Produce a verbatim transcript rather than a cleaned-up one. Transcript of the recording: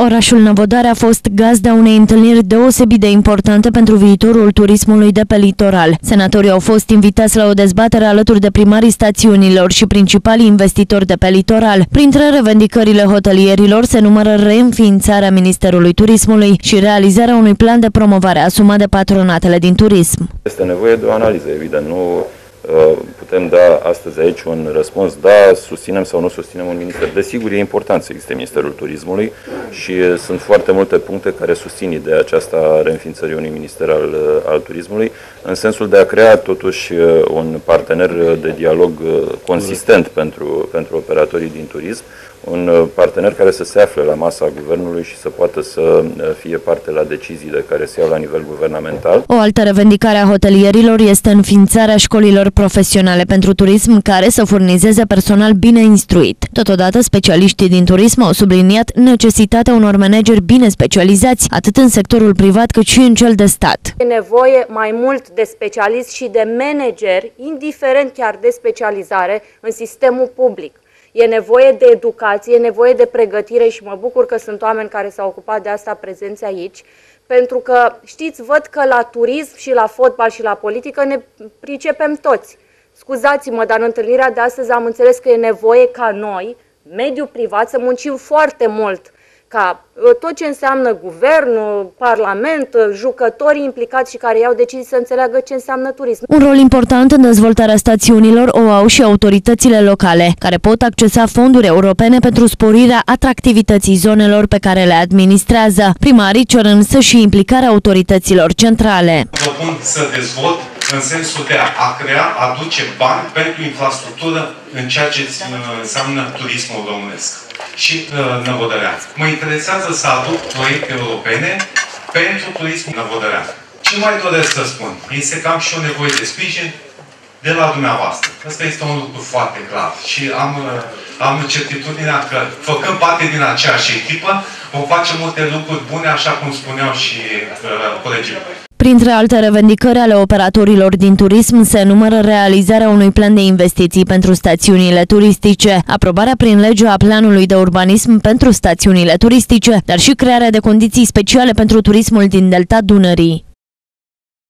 Orașul Năvodari a fost gazda unei întâlniri deosebit de importante pentru viitorul turismului de pe litoral. Senatorii au fost invitați la o dezbatere alături de primarii stațiunilor și principalii investitori de pe litoral. Printre revendicările hotelierilor se numără reînființarea Ministerului Turismului și realizarea unui plan de promovare asumat de patronatele din turism. Este nevoie de o analiză, evident. Nu putem da astăzi aici un răspuns, da, susținem sau nu susținem un minister. Desigur, e important să existe Ministerul Turismului și sunt foarte multe puncte care susțin ideea aceasta a reînființării unui minister al, al turismului, în sensul de a crea totuși un partener de dialog consistent pentru, pentru operatorii din turism, un partener care să se afle la masa guvernului și să poată să fie parte la deciziile care se iau la nivel guvernamental. O altă revendicare a hotelierilor este înființarea școlilor profesionale pentru turism care să furnizeze personal bine instruit. Totodată, specialiștii din turism au subliniat necesitatea unor manageri bine specializați, atât în sectorul privat cât și în cel de stat. E nevoie mai mult de specialiști și de manageri, indiferent chiar de specializare, în sistemul public. E nevoie de educație, e nevoie de pregătire și mă bucur că sunt oameni care s-au ocupat de asta prezenți aici, pentru că, știți, văd că la turism și la fotbal și la politică ne pricepem toți. Scuzați-mă, dar în întâlnirea de astăzi am înțeles că e nevoie ca noi, mediul privat, să muncim foarte mult ca tot ce înseamnă guvern, parlament, jucătorii implicați și care iau decizii să înțeleagă ce înseamnă turism. Un rol important în dezvoltarea stațiunilor o au și autoritățile locale, care pot accesa fonduri europene pentru sporirea atractivității zonelor pe care le administrează. Primarii cer însă și implicarea autorităților centrale. Propun să dezvolt în sensul de a crea, aduce bani pentru infrastructură în ceea ce înseamnă turismul românesc și uh, năvodărean. Mă interesează să aduc proiecte europene pentru turismul năvodărean. Ce mai doresc să spun? Este că am și o nevoie de sprijin de la dumneavoastră. Asta este un lucru foarte clar și am, uh, am certitudinea că, făcând parte din aceeași echipă, vom face multe lucruri bune, așa cum spuneau și uh, colegii. Printre alte revendicări ale operatorilor din turism se numără realizarea unui plan de investiții pentru stațiunile turistice, aprobarea prin lege a planului de urbanism pentru stațiunile turistice, dar și crearea de condiții speciale pentru turismul din Delta Dunării.